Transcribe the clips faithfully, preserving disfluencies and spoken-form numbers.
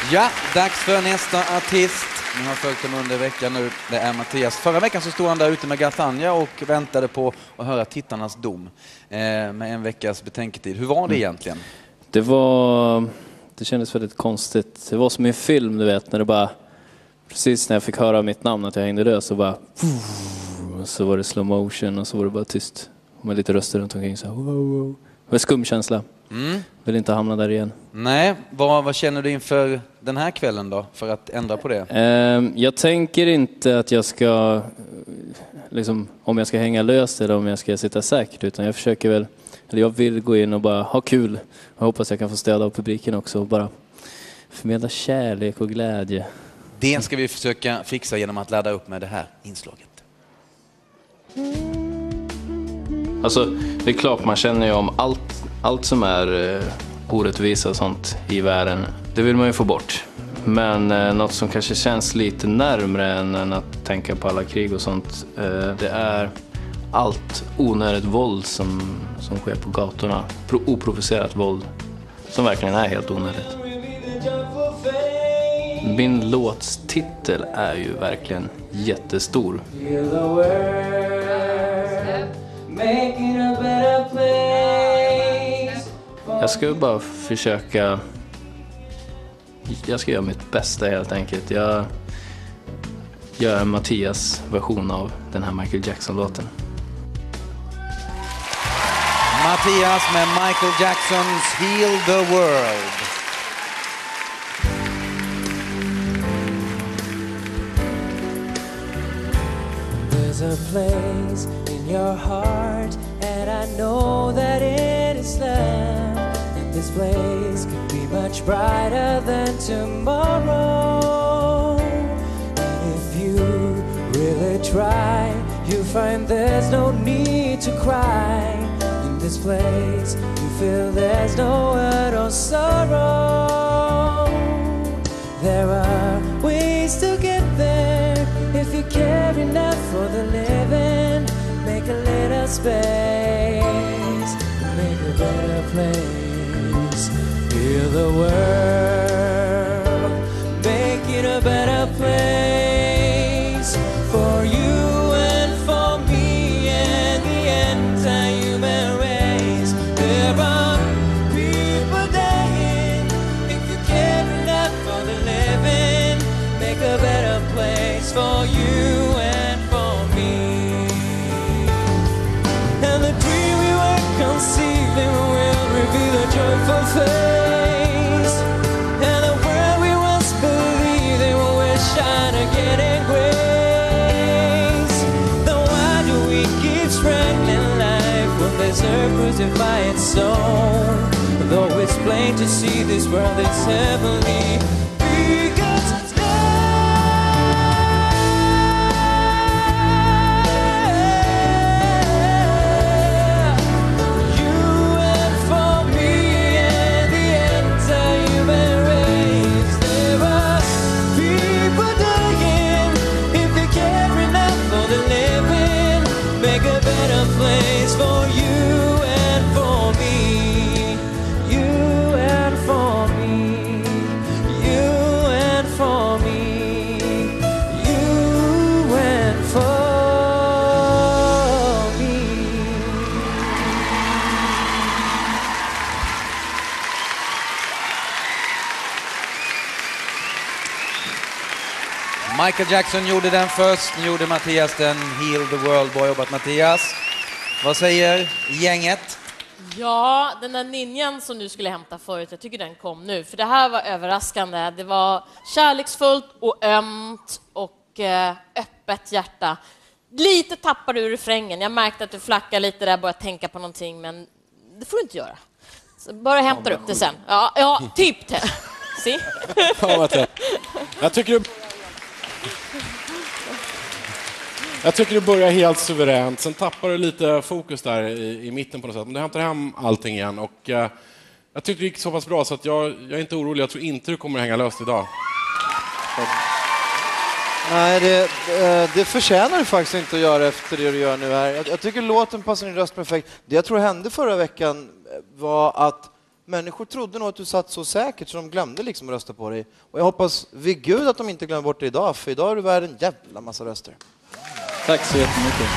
Ja, dags för nästa artist. Ni har följt dem under veckan nu. Det är Mattias. Förra veckan så stod han där ute med Gatanja och väntade på att höra tittarnas dom. Eh, med en veckas betänketid. Hur var det egentligen? Det var... Det kändes väldigt konstigt. Det var som i en film, du vet, när det bara... Precis när jag fick höra mitt namn att jag hängde död så bara... Och så var det slow motion och så var det bara tyst. Med lite röster runt omkring så här... Wow, wow. Det var en skum känsla. Mm. Vill inte hamna där igen. Nej, vad, vad känner du inför den här kvällen då? För att ändra på det? Um, jag tänker inte att jag ska... Liksom, om jag ska hänga löst eller om jag ska sitta säkert. Utan jag försöker väl... Eller jag vill gå in och bara ha kul. Jag hoppas jag kan få stöd av publiken också. Och bara förmedla kärlek och glädje. Det ska vi försöka fixa genom att ladda upp med det här inslaget. Alltså, det är klart man känner ju om allt, allt som är eh, orättvisa och sånt i världen. Det vill man ju få bort. Men eh, något som kanske känns lite närmare än, än att tänka på alla krig och sånt. Eh, det är allt onödigt våld som, som sker på gatorna. Pro, oprovocerat våld. Som verkligen är helt onödigt. Min låtstitel är ju verkligen jättestor. Jag ska bara försöka... Jag ska göra mitt bästa helt enkelt. Jag gör en Mattias version av den här Michael Jackson-låten. Mattias med Michael Jacksons Heal the World. There's a place in your heart and I know that it is there. And this place could be much brighter than tomorrow. And if you really try, you'll find there's no need to cry. In this place, you feel there's no hurt or sorrow. There are ways to get there if you care enough for the living. Make a little space, make a better place. Heal the world, make it a better place for you and for me and the entire human race. There are people dying if you care enough for the living. Make a better place for you and for me. And the dream we were conceiving will reveal a joyful face. And the world we once believed will shine again in grace. Then why do we keep struggling life when there's earth crucify its soul? Though it's plain to see this world is heavenly. Because place for you and for me, you and for me, you and for me, you and for me. Michael Jackson gjorde den först, nu gjorde Mattias den. Heal the World. Bra jobbat Mattias. Vad säger gänget? Ja, den där ninjan som du skulle hämta förut, jag tycker den kom nu. För det här var överraskande. Det var kärleksfullt och ömt och eh, öppet hjärta. Lite tappade du refrängen. Jag märkte att du flackade lite där, började tänka på någonting. Men det får du inte göra. Så bara hämta upp det sen. Ja, ja typ det. Se? Ja, jag tycker du... Jag tycker du börjar helt suveränt. Sen tappar du lite fokus där i, i mitten på något sätt. Men du hämtar hem allting igen. Och, uh, jag tycker det gick så pass bra så att jag, jag är inte orolig. Jag tror inte du kommer att hänga löst idag. Så. Nej, det, det förtjänar du faktiskt inte att göra efter det du gör nu här. Jag, jag tycker låten passar din röst perfekt. Det jag tror hände förra veckan var att Människor trodde nog att du satt så säkert så de glömde liksom att rösta på dig. Och jag hoppas vid Gud att de inte glömmer bort det idag, för idag är du värd en jävla massa röster. Tack så jättemycket.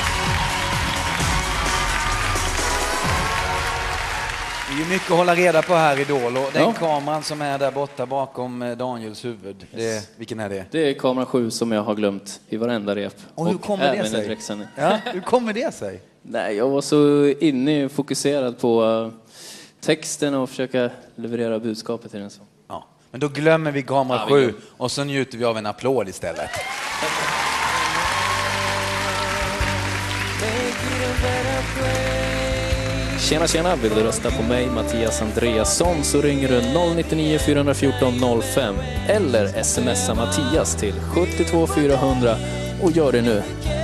Det är ju mycket att hålla reda på här i Idol, och den Ja. kameran som är där borta bakom Daniels huvud, det, vilken är det? Det är kamera sju som jag har glömt i varenda rep. Och hur kommer det även i sig? direktsändning. Ja, hur kommer det sig? Nej, jag var så inne och fokuserad på uh, texten och försöka leverera budskapet till den. Så. Ja, men då glömmer vi kamera Ja, vi sju glömmer. och så njuter vi av en applåd istället. Tjena, tjena! Vill du rösta på mig, Mattias Andreasson, så ringer du noll nio nio fyra ett fyra noll fem eller smsar Mattias till sju två fyra noll noll och gör det nu.